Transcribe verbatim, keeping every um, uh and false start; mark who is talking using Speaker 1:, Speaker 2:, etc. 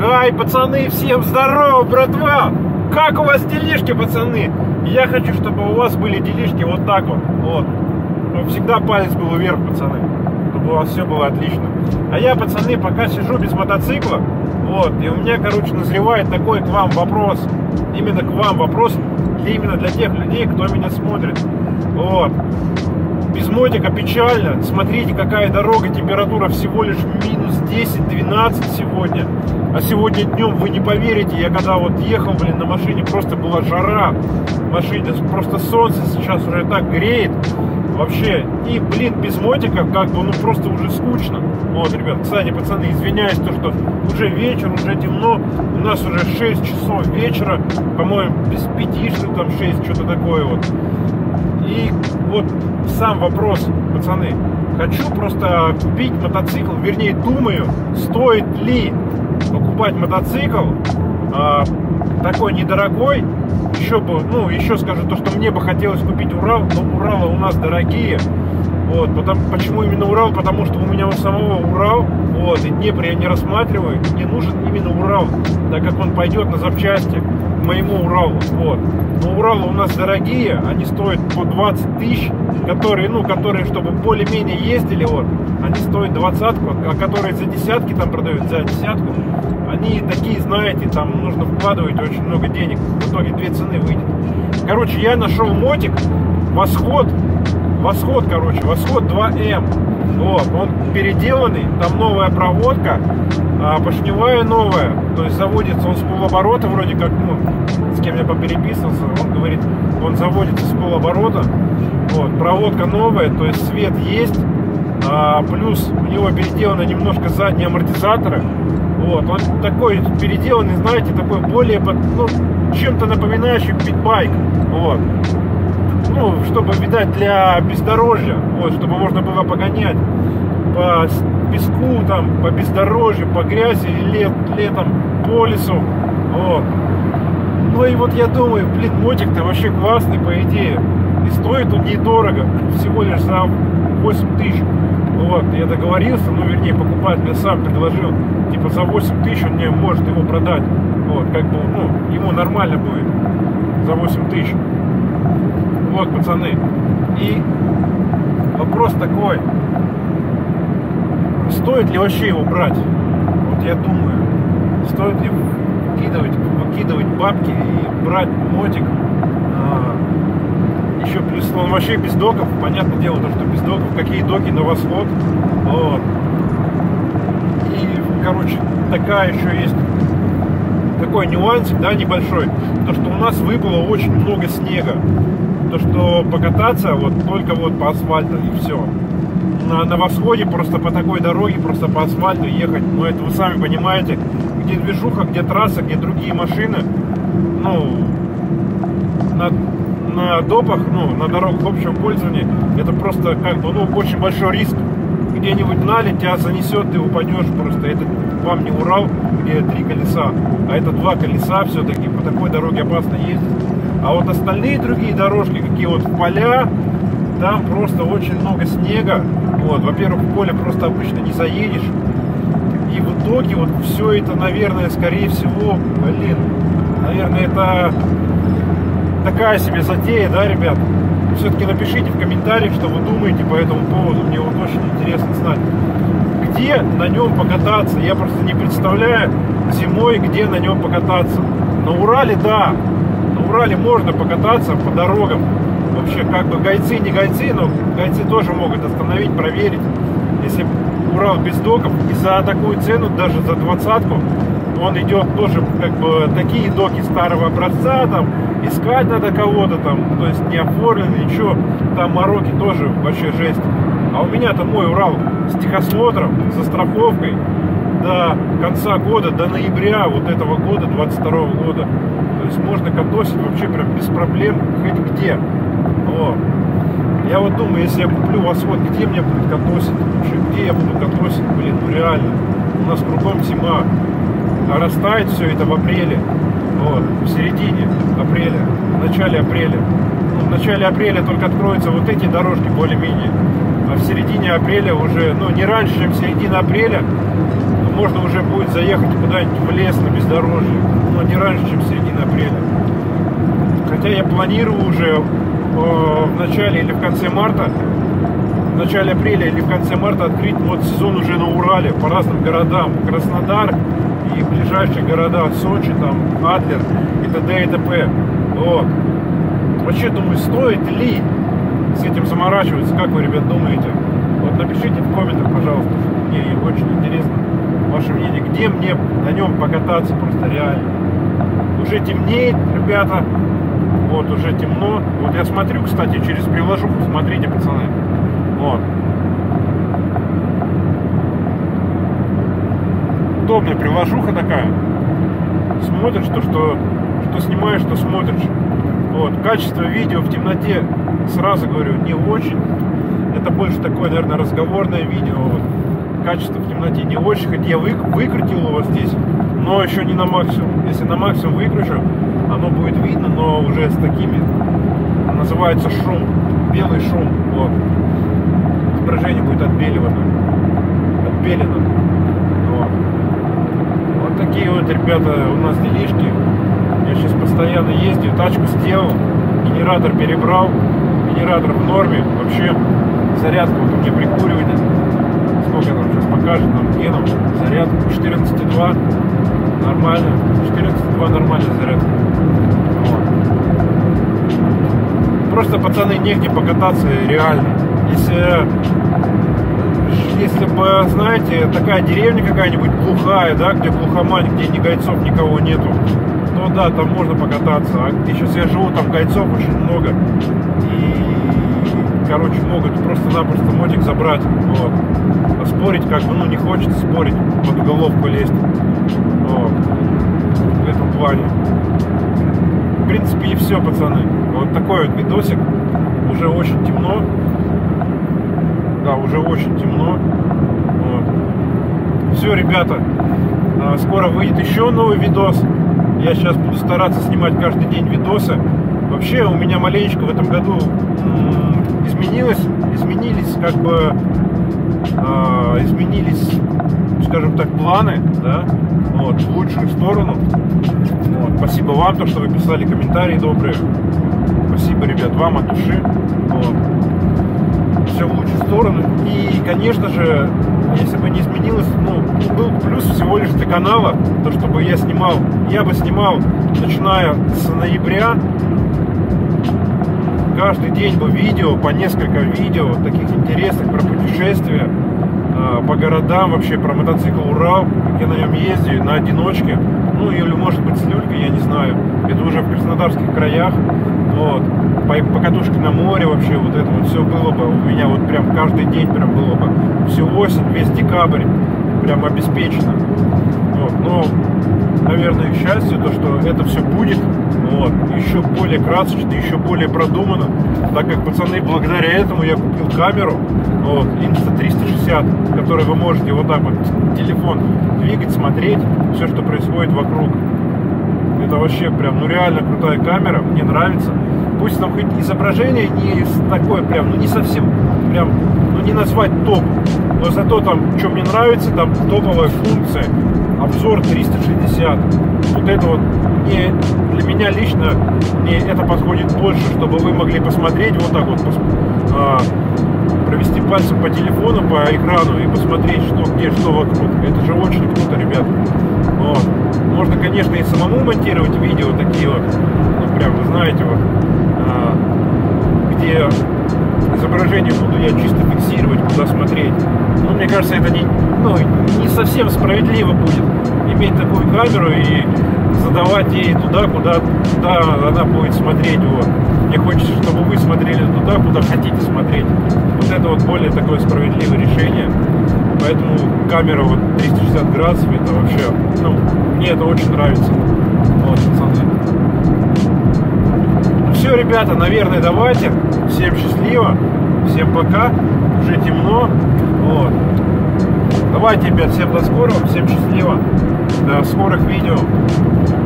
Speaker 1: Хай, пацаны, всем здорово, братва! Как у вас делишки, пацаны? Я хочу, чтобы у вас были делишки вот так вот, вот. Чтобы всегда палец был вверх, пацаны. Чтобы у вас все было отлично. А я, пацаны, пока сижу без мотоцикла, вот, и у меня, короче, назревает такой к вам вопрос. Именно к вам вопрос, именно для тех людей, кто меня смотрит. Вот. Без мотика печально. Смотрите, какая дорога, температура всего лишь минус десять-двенадцать сегодня. А сегодня днем, вы не поверите, я когда вот ехал, блин, на машине, просто была жара. В машине просто солнце сейчас уже так греет. Вообще, и, блин, без мотика, как бы, ну, просто уже скучно. Вот, ребят, кстати, пацаны, извиняюсь, то, что уже вечер, уже темно. У нас уже шесть часов вечера, по-моему, без пяти, что там шесть, что-то такое вот. И вот сам вопрос, пацаны, хочу просто купить мотоцикл, вернее, думаю, стоит ли покупать мотоцикл а, такой недорогой. Еще бы, ну, еще скажу то, что мне бы хотелось купить Урал, но Уралы у нас дорогие. Вот, потому, почему именно Урал? Потому что у меня у самого Урал, вот, и Днепр я не рассматриваю, мне нужен именно Урал, так как он пойдет на запчасти к моему Уралу, вот. Но Уралы у нас дорогие, они стоят по двадцать тысяч, которые, ну, которые, чтобы более-менее ездили, вот, они стоят двадцатку, а которые за десятки там продают, за десятку, они такие, знаете, там нужно вкладывать очень много денег, в итоге две цены выйдет. Короче, я нашел мотик, Восход, Восход, короче, Восход два эм, вот, он переделанный, там новая проводка, а, поршневая новая, то есть заводится он с полоборота, вроде как, ну, с кем я попереписывался, он говорит, он заводится с полоборота, вот, проводка новая, то есть свет есть, а, плюс у него переделаны немножко задние амортизаторы, вот, он такой переделанный, знаете, такой более, ну, чем-то напоминающий питбайк, вот. Ну, чтобы, видать, для бездорожья, вот, чтобы можно было погонять по песку, там, по бездорожью, по грязи, лет, летом, по лесу, вот. Ну и вот я думаю, блин, мотик-то вообще классный, по идее, и стоит он недорого, всего лишь за восемь тысяч, вот, я договорился, ну, вернее, покупатель сам предложил, типа, за восемь тысяч он мне может его продать, вот, как бы, ну, ему нормально будет, за восемь тысяч. Вот, пацаны, и вопрос такой, стоит ли вообще его брать? Вот я думаю, стоит ли выкидывать, выкидывать бабки и брать мотик, а, еще плюс он вообще без доков, понятное дело, то, что без доков, какие доки на Восход, вот. И, короче, такая еще есть, такой нюансик, да, небольшой, то, что у нас выпало очень много снега. То, что покататься вот только вот по асфальту и все. На, на Восходе просто по такой дороге, просто по асфальту ехать, ну это вы сами понимаете, где движуха, где трасса, где другие машины, ну, на, на допах, ну, на дорогах общего пользования, это просто как бы, ну, очень большой риск. Где-нибудь налить, тебя занесет, ты упадешь просто. Это вам не Урал, где три колеса, а это два колеса все-таки, по такой дороге опасно ездить. А вот остальные другие дорожки, какие вот в поля, там просто очень много снега. Вот, во-первых, в поле просто обычно не заедешь. И в итоге вот все это, наверное, скорее всего, блин, наверное, это такая себе затея, да, ребят? Все-таки напишите в комментариях, что вы думаете по этому поводу. Мне вот очень интересно знать, где на нем покататься. Я просто не представляю зимой, где на нем покататься. На Урале, да. На Урале можно покататься по дорогам. Вообще, как бы гайцы, не гайцы, но гайцы тоже могут остановить, проверить. Если Урал без доков, и за такую цену, даже за двадцатку, он идет тоже, как бы, такие доки старого образца, там, искать надо кого-то там, то есть не оформлено, ничего, там мороки тоже вообще жесть. А у меня-то мой Урал с техосмотром, со страховкой до конца года, до ноября вот этого года, двадцать второго года. То есть можно катосить вообще прям без проблем хоть где. Вот. Я вот думаю, если я куплю Восход, где мне будет катосить? Вообще, где я буду катосить, блин, ну реально. У нас кругом зима. А растает все это в апреле. Вот, в середине апреля, в начале апреля. Ну, в начале апреля только откроются вот эти дорожки более-менее. А в середине апреля уже, ну не раньше, чем середина апреля, можно уже будет заехать куда-нибудь в лес на бездорожье, но не раньше, чем в середине апреля. Хотя я планирую уже э, в начале или в конце марта, в начале апреля или в конце марта открыть мотосезон уже на Урале по разным городам. Краснодар и ближайшие города Сочи, там, Адлер и т.д. и т.п. Вот. Вообще, думаю, стоит ли с этим заморачиваться, как вы, ребят, думаете? Вот напишите в комментах, пожалуйста, мне очень интересно ваше мнение, где мне на нем покататься просто реально. Уже темнеет, ребята, вот, уже темно. Вот я смотрю, кстати, через приложуху, смотрите, пацаны, вот. Удобная приложуха такая. Смотришь то, что, что снимаешь, что смотришь. Вот. Качество видео в темноте, сразу говорю, не очень. Это больше такое, наверное, разговорное видео. Вот. Качество в темноте не очень. Хоть я вы, выкрутил его здесь, но еще не на максимум. Если на максимум выкручу, оно будет видно, но уже с такими. Называется шум. Белый шум. Вот. Изображение будет отбеливано. Отбелено. Вот. Вот такие вот, ребята, у нас делишки. Я сейчас постоянно ездил, тачку сделал, генератор перебрал, генератор в норме, вообще зарядка вот у меня прикуриватель, сколько там сейчас покажет нам геном, заряд четырнадцать и два, нормально, четырнадцать и два нормальная зарядка. Вот. Просто, пацаны, негде покататься реально. Если, если бы, знаете, такая деревня какая-нибудь глухая, да, где глухомань, где ни гайцов, никого нету, то да, там можно покататься. А где сейчас я живу, там гайцов очень много. И, короче, могут просто-напросто мотик забрать. Вот. А спорить как бы, ну, не хочется спорить, под уголовку лезть. Вот. В этом плане. В принципе, и все, пацаны. Вот такой вот видосик. Уже очень темно. Да, уже очень темно. Вот. Все, ребята. Скоро выйдет еще новый видос. Я сейчас буду стараться снимать каждый день видосы. Вообще у меня маленечко в этом году изменилось, изменились как бы э, изменились, скажем так, планы, да, вот, в лучшую сторону. Вот, спасибо вам, то, что вы писали комментарии добрые. Спасибо, ребят, вам от души. Вот. Все в лучшую сторону. И, конечно же, если бы не изменилось, ну, был плюс всего лишь для канала, то, чтобы я снимал, я бы снимал, начиная с ноября, каждый день бы видео, по несколько видео, таких интересных про путешествия, по городам, вообще про мотоцикл Урал, как я на нем ездил, на одиночке, ну, или, может быть, с люлькой, я не знаю, это уже в краснодарских краях, вот, покатушки на море, вообще, вот это вот все было бы у меня, вот прям каждый день прям было бы, всю осень, весь декабрь, прям обеспечено, вот, но, наверное, к счастью, то, что это все будет, вот, еще более красочно, еще более продумано, так как, пацаны, благодаря этому я купил камеру, вот, Инста триста шестьдесят, которой вы можете вот так вот телефон двигать, смотреть все, что происходит вокруг. Это вообще прям, ну, реально крутая камера, мне нравится. Пусть там хоть изображение не такое прям, ну, не совсем прям, ну, не назвать топ, но зато там, что мне нравится, там топовая функция, обзор триста шестьдесят. Вот это вот, мне, для меня лично, мне это подходит больше, чтобы вы могли посмотреть вот так вот, а, провести пальцем по телефону, по экрану и посмотреть, что где, что вокруг. Это же очень круто, ребят. Вот. Можно, конечно, и самому монтировать видео такие вот, ну, прям, вы знаете, вот, а, где изображение буду я чисто фиксировать, куда смотреть. Но мне кажется, это не, ну, не совсем справедливо будет иметь такую камеру и задавать ей туда, куда, куда она будет смотреть. Вот. Мне хочется, чтобы вы смотрели туда, куда хотите смотреть. Вот это вот более такое справедливое решение. Поэтому камера вот триста шестьдесят градусов, это вообще, ну, мне это очень нравится. Вот, пацаны. Ну все, ребята, наверное, давайте. Всем счастливо, всем пока. Уже темно. Вот. Давайте, ребят, всем до скорого, всем счастливо. До скорых видео.